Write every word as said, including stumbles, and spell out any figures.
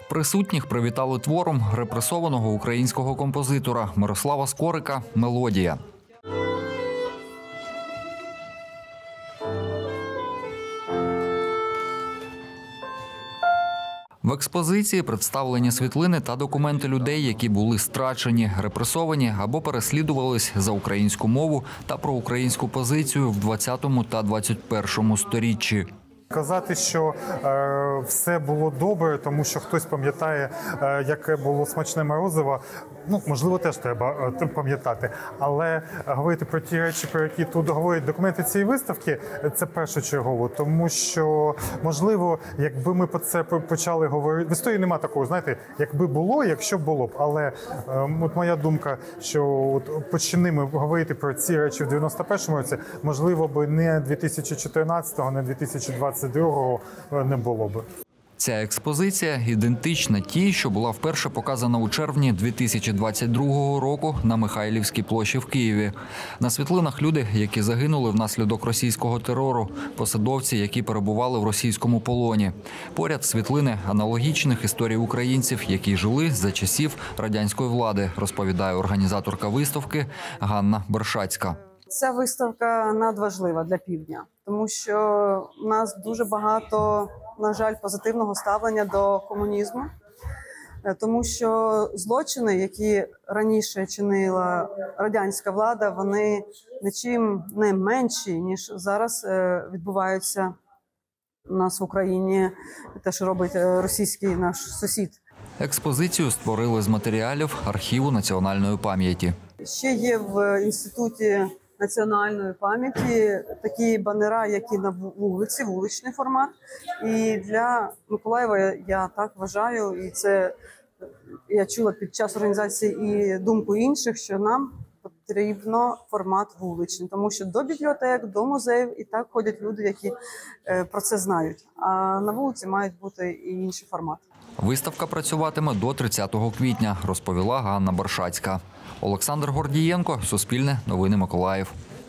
Присутніх привітали твором репресованого українського композитора Мирослава Скорика «Мелодія». В експозиції представлені світлини та документи людей, які були страчені, репресовані або переслідувались за українську мову та про українську позицію в двадцятому та двадцять першому сторіччі. Казати, що е, все було добре, тому що хтось пам'ятає, е, яке було смачне морозиво, ну, можливо, теж треба е, пам'ятати. Але говорити про ті речі, про які тут говорять документи цієї виставки, це першочергово. Тому що, можливо, якби ми про це почали говорити... В історії нема такого, знаєте, якби було, якщо було б. Але е, от моя думка, що от почни ми говорити про ці речі в дев'яносто першому році, можливо, би не дві тисячі чотирнадцятого, не дві тисячі двадцять другого не було б. Ця експозиція ідентична тій, що була вперше показана у червні дві тисячі двадцять другого року на Михайлівській площі в Києві. На світлинах люди, які загинули внаслідок російського терору, посадовці, які перебували в російському полоні. Поряд світлини аналогічних історій українців, які жили за часів радянської влади, розповідає організаторка виставки Ганна Бершацька. Ця виставка надважлива для Півдня, тому що у нас дуже багато, на жаль, позитивного ставлення до комунізму, тому що злочини, які раніше чинила радянська влада, вони нічим не менші, ніж зараз відбуваються у нас в Україні, те, що робить російський наш сусід. Експозицію створили з матеріалів архіву національної пам'яті. Ще є в інституті національної пам'яті такі банера, які на вулиці, вуличний формат. І для Миколаєва я так вважаю, і це я чула під час організації і думку інших, що нам потрібно формат вуличний, тому що до бібліотек, до музеїв і так ходять люди, які про це знають. А на вулиці мають бути і інший формат. Виставка працюватиме до тридцятого квітня, розповіла Ганна Бершацька. Олександр Гордієнко, Суспільне, Новини Миколаїв.